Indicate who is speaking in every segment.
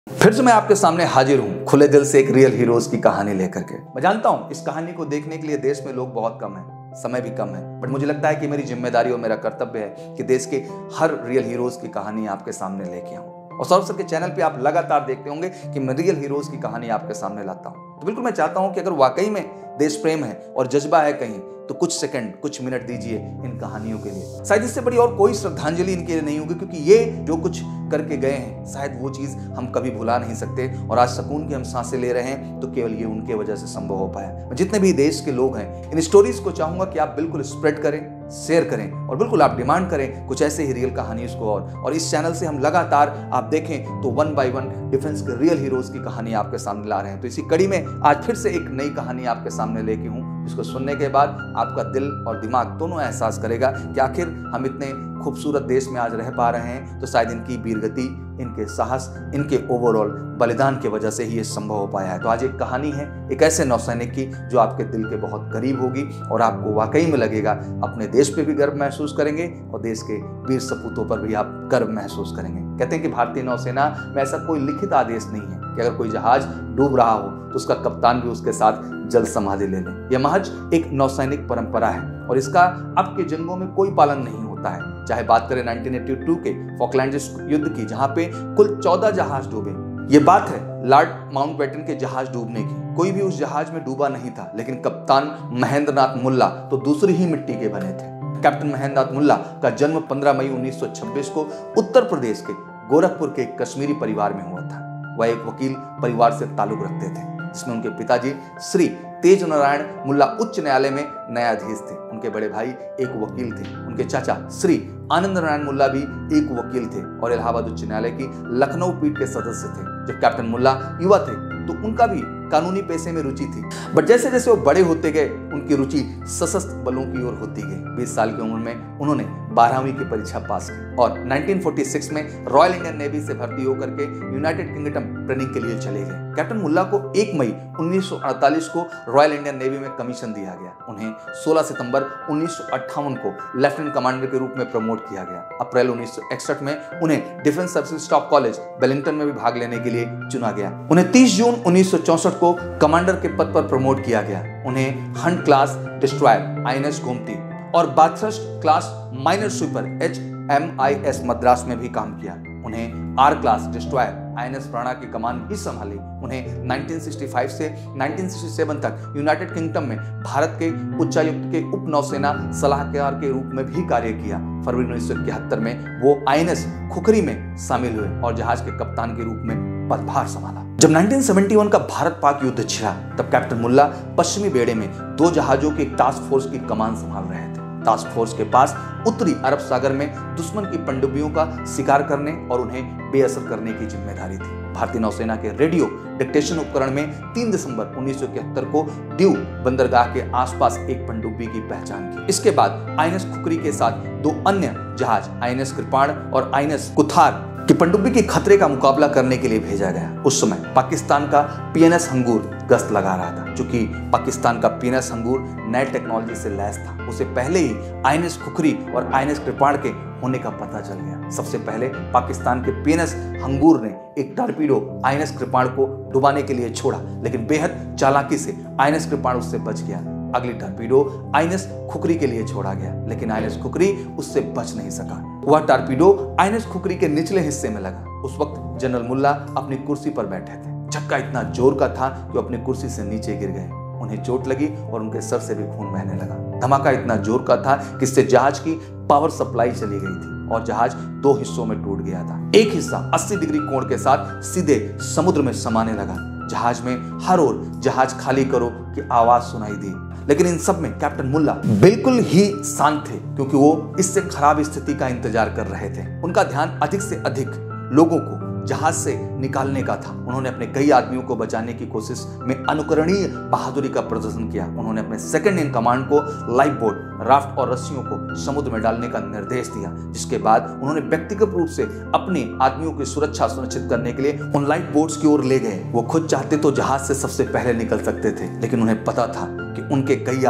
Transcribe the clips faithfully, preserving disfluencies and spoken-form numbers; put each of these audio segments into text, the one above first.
Speaker 1: फिर से मैं आपके सामने हाजिर हूँ खुले दिल से एक रियल हीरोज की कहानी लेकर के। मैं जानता हूँ इस कहानी को देखने के लिए देश में लोग बहुत कम हैं, समय भी कम है, बट मुझे लगता है कि मेरी जिम्मेदारी और मेरा कर्तव्य है कि देश के हर रियल हीरोज की कहानी आपके सामने लेके आऊँ। और सौरभ सर के चैनल पे आप लगातार देखते होंगे कि मैं रियल हीरोज की कहानी आपके सामने लाता हूँ। तो बिल्कुल मैं चाहता हूँ कि अगर वाकई में देश प्रेम है और जज्बा है कहीं, तो कुछ सेकंड कुछ मिनट दीजिए इन कहानियों के लिए। शायद इससे बड़ी और कोई श्रद्धांजलि इनके लिए नहीं होगी, क्योंकि ये जो कुछ करके गए हैं शायद वो चीज हम कभी भुला नहीं सकते। और आज सुकून की हम सांसें ले रहे हैं तो केवल ये उनके वजह से संभव हो पाया। जितने भी देश के लोग हैं, इन स्टोरीज को चाहूंगा कि आप बिल्कुल स्प्रेड करें, शेयर करें और बिल्कुल आप डिमांड करें कुछ ऐसे ही रियल कहानियों को। और और इस चैनल से हम लगातार आप देखें तो वन बाय वन डिफेंस के रियल हीरोज की कहानी आपके सामने ला रहे हैं। तो इसी कड़ी में आज फिर से एक नई कहानी आपके सामने लेके हूं, जिसको सुनने के बाद आपका दिल और दिमाग दोनों एहसास करेगा कि आखिर हम इतने खूबसूरत देश में आज रह पा रहे हैं तो शायद इनकी वीरगति, इनके साहस, इनके ओवरऑल बलिदान की वजह से ही ये संभव हो पाया है। तो आज एक कहानी है एक ऐसे नौसैनिक की जो आपके दिल के बहुत करीब होगी और आपको वाकई में लगेगा, अपने देश पे भी गर्व महसूस करेंगे और देश के वीर सपूतों पर भी आप गर्व महसूस करेंगे। कहते हैं कि भारतीय नौसेना में ऐसा कोई लिखित आदेश नहीं है कि अगर कोई जहाज डूब रहा हो तो उसका कप्तान भी उसके साथ जल समाधि ले ले। यह महज एक नौसैनिक परंपरा है और इसका अब के जंगों में कोई पालन नहीं होता है। चाहे बात करें नाइनटीन एटी टू के फॉकलैंड्स युद्ध की, जहां पे कुल चौदह जहाज डूबे। ये बात है लॉर्ड माउंटबेटन के जहाज डूबने की। कोई भी उस जहाज में डूबा नहीं था, लेकिन कप्तान महेंद्र नाथ मुल्ला तो दूसरी ही मिट्टी के बने थे। कैप्टन महेंद्र नाथ मुल्ला का जन्म पंद्रह मई उन्नीस सौ छब्बीस को उत्तर प्रदेश के गोरखपुर के एक कश्मीरी परिवार में हुआ था। वह एक वकील परिवार से ताल्लुक रखते थे, जिसमें उनके पिताजी श्री तेज नारायण मुल्ला उच्च न्यायालय में न्यायाधीश थे। उनके बड़े भाई एक वकील थे। उनके चाचा श्री आनंद नारायण मुल्ला भी एक वकील थे और इलाहाबाद उच्च न्यायालय की लखनऊ पीठ के सदस्य थे। जब कैप्टन मुल्ला युवा थे तो उनका भी कानूनी पेशे में रुचि थी, बट जैसे जैसे वो बड़े होते गए उनकी रुचि सशस्त्र बलों की ओर होती गई। बीस साल की उम्र में उन्होंने बारहवीं की परीक्षा पास की और नाइनटीन फोर्टी सिक्स में रॉयल इंडियन नेवी से भर्ती होकर के यूनाइटेड किंगडम ट्रेनिंग के लिए चले गए। कैप्टन मुल्ला को एक मई उन्नीस सौ अड़तालीस को रॉयल इंडियन नेवी में कमीशन दिया गया। उन्हें सोलह सितंबर उन्नीस सौ अट्ठावन को लेफ्टिनेंट कमांडर के रूप में प्रमोट किया गया। अप्रैल उन्नीस सौ इकसठ में उन्हें defence services staff college Wellington में भी भाग लेने के लिए चुना गया। उन्हें तीस जून उन्नीस सौ चौसठ को कमांडर के पद पर प्रमोट किया गया। उन्हें hunt class destroyer I N S Gomti और Bathurst class minesweeper H M I S Madras में भी काम किया। उन्हें R class destroyer I N S Prana की कमान भी संभाली। उन्हें नाइनटीन सिक्सटी फाइव से नाइनटीन सिक्सटी सेवन तक यूनाइटेड किंगडम में भारत के उच्चायुक्त के उप नौसेना सलाहकार के रूप में भी कार्य किया। फरवरी उन्नीस सौ इकहत्तर में वो आई एन एस खुखरी में शामिल हुए और जहाज के कप्तान के रूप में पदभार संभाला। जब नाइनटीन सेवेंटी वन का भारत पाक युद्ध छिड़ा तब कैप्टन मुल्ला पश्चिमी बेड़े में दो जहाजों की एक टास्क फोर्स की कमान संभाल रहे थे। टास्क फोर्स के पास उत्तरी अरब सागर में दुश्मन की पनडुब्बियों का शिकार करने और उन्हें बेअसर करने की जिम्मेदारी थी। भारतीय नौसेना के रेडियो डिटेक्शन उपकरण में तीन दिसंबर उन्नीस सौ इकहत्तर को ड्यू बंदरगाह के आसपास एक पनडुब्बी की पहचान की। इसके बाद आई एन एस खुखरी के साथ दो अन्य जहाज आई एन एस कृपाण और आई एन एस कुथार की पनडुब्बी के खतरे का मुकाबला करने के लिए भेजा गया। उस समय पाकिस्तान का पी एन एस हंगूर गश्त लगा रहा था। चूंकि पाकिस्तान का पी एन एस हंगूर नए टेक्नोलॉजी से लैस था, उसे पहले ही आई एन एस खुखरी और आई एन एस कृपाण के होने का पता चल गया। सबसे पहले पाकिस्तान के पी एन एस हंगूर ने एक टॉर्पीडो आई एन एस कृपाण को डुबाने के लिए छोड़ा, लेकिन बेहद चालाकी से आई एन एस कृपाण उससे बच गया। अगली torpedo I N S Khukri के लिए छोड़ा गया, लेकिन आई एन एस खुखरी उससे बच नहीं सका। वह torpedo I N S Khukri के निचले हिस्से में लगा। उस वक्त जनरल मुल्ला अपनी कुर्सी पर बैठे थे। झटका इतना जोर का था कि वो अपनी कुर्सी से नीचे गिर गए। उन्हें चोट लगी और उनके सर से भी खून बहने लगा। धमाका इतना जोर का था कि इससे जहाज की पावर सप्लाई चली गई थी और जहाज दो हिस्सों में टूट गया था। एक हिस्सा अस्सी डिग्री कोण के साथ सीधे समुद्र में समाने लगा। जहाज में हर ओर जहाज खाली करो की आवाज सुनाई दी, लेकिन इन सब में कैप्टन मुल्ला बिल्कुल ही शांत थे, क्योंकि वो इससे खराब स्थिति का इंतजार कर रहे थे। उनका ध्यान अधिक से अधिक लोगों को जहाज से निकालने का था। उन्होंने अपने कई आदमियों को बचाने की कोशिश में अनुकरणीय बहादुरी का प्रदर्शन किया। उन्होंने अपने सेकंड इन कमांड को लाइफ बोट, राफ्ट और रस्सियों को समुद्र में डालने का निर्देश दिया, जिसके बाद उन्होंने व्यक्तिगत रूप से अपने आदमियों की सुरक्षा सुनिश्चित करने के लिए उन लाइफ बोट्स की ओर ले गए। वो खुद चाहते तो जहाज से सबसे पहले निकल सकते थे, लेकिन उन्हें पता था कि उनके कई आदमी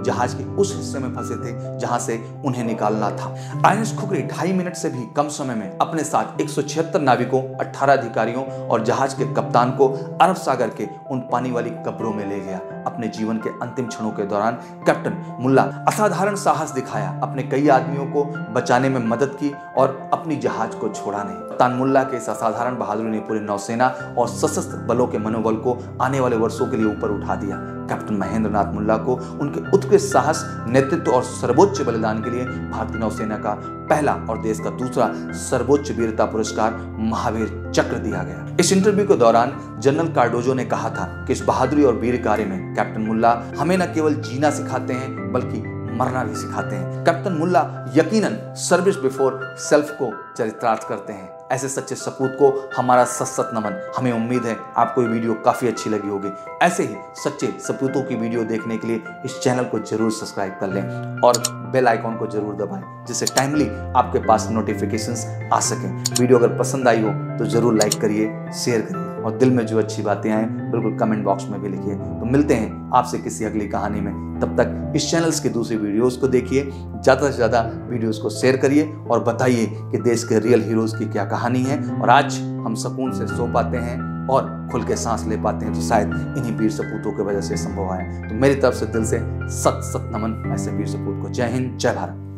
Speaker 1: जहाज के उस हिस्से में फंसे थे जहां से उन्हें निकालना था। आईएनएस खुखरी ढाई मिनट से भी कम समय में अपने साथ एक सौ छिहत्तर नाविकों, अठारह अधिकारियों और जहाज के कप्तान को अरब सागर के उन पानी वाली कब्रों में ले गया। अपने जीवन के अंतिम क्षणों के दौरान कैप्टन मुल्ला असाधारण साहस दिखाया, अपने कई आदमियों को बचाने में मदद की और अपनी जहाज को छोड़ा नहीं। कप्तान मुल्ला के इस असाधारण बहादुरी ने पूरी नौसेना और सशस्त्र बलों के मनोबल को आने वाले वर्षों के लिए ऊपर उठा दिया। कैप्टन महेंद्र नाथ मुल्ला को उनके उत्कृष्ट साहस, नेतृत्व और सर्वोच्च बलिदान के लिए भारतीय नौसेना का पहला और देश का दूसरा सर्वोच्च वीरता पुरस्कार महावीर चक्र दिया गया। इस इंटरव्यू के दौरान जनरल कार्डोजो ने कहा था कि इस बहादुरी और वीर कार्य में कैप्टन मुल्ला हमें न केवल जीना सिखाते हैं बल्कि मरना भी सिखाते हैं। कैप्टन मुल्ला यकीनन सर्विस बिफोर सेल्फ को चरितार्थ करते हैं। ऐसे सच्चे सपूत को हमारा सशक्त नमन। हमें उम्मीद है आपको ये वीडियो काफी अच्छी लगी होगी। ऐसे ही सच्चे सपूतों की वीडियो देखने के लिए इस चैनल को जरूर सब्सक्राइब कर लें और बेल आइकॉन को जरूर दबाएं, जिससे टाइमली आपके पास नोटिफिकेशंस आ सकें। वीडियो अगर पसंद आई हो तो जरूर लाइक करिए, शेयर करिए और दिल में जो अच्छी बातें आए बिल्कुल कमेंट बॉक्स में भी लिखिए। तो मिलते हैं आपसे किसी अगली कहानी में। तब तक इस चैनल्स की दूसरी वीडियोस को देखिए, ज़्यादा से ज़्यादा वीडियोस को शेयर करिए और बताइए कि देश के रियल हीरोज़ की क्या कहानी है। और आज हम सुकून से सो पाते हैं और खुल के सांस ले पाते हैं तो शायद इन्हीं वीर सपूतों की वजह से संभव है। तो मेरी तरफ से दिल से सत सत नमन ऐसे वीर सपूत को। जय हिंद, जय भारत।